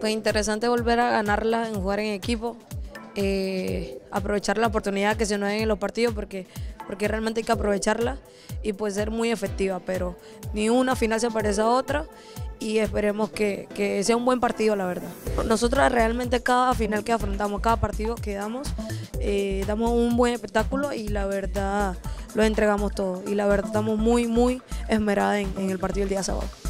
Pues interesante volver a ganarla, en jugar en equipo, aprovechar la oportunidad que se nos den en los partidos porque realmente hay que aprovecharla y pues ser muy efectiva, pero ni una final se parece a otra y esperemos que sea un buen partido, la verdad. Nosotros realmente cada final que afrontamos, cada partido que damos un buen espectáculo y la verdad lo entregamos todo y la verdad estamos muy esmerados en el partido del día sábado.